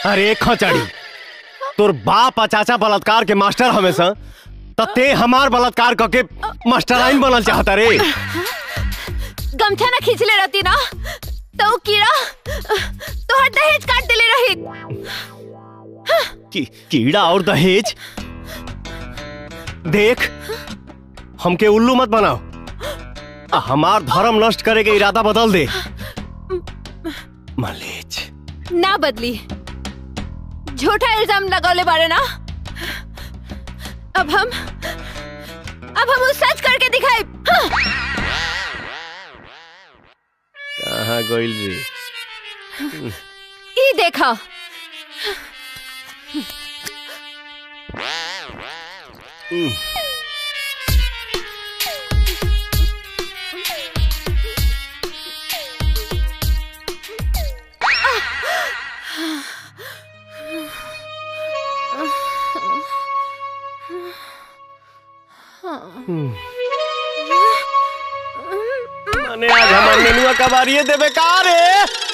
अरे खचड़ी, तोर बाप आ चाचा बलात्कार के मास्टर हमेशा, ते हमार बलात्कार करके मास्टराइन बनल चाहता रे। गमछा ना खींचले रहती ना तो कीड़ा तो हर दहेज काट दिले रही। कीड़ा और दहेज? देख, हमके उल्लू मत बनाओ। हमार धर्म नष्ट करे के इरादा बदल दे। मलेच ना बदली, झूठा इल्जाम लगौले बारे ना। अब हम सच करके दिखाई। कहाँ गोइल रे? ई देखा। आज हमारे नेनुआ का बारिये देवे का रे?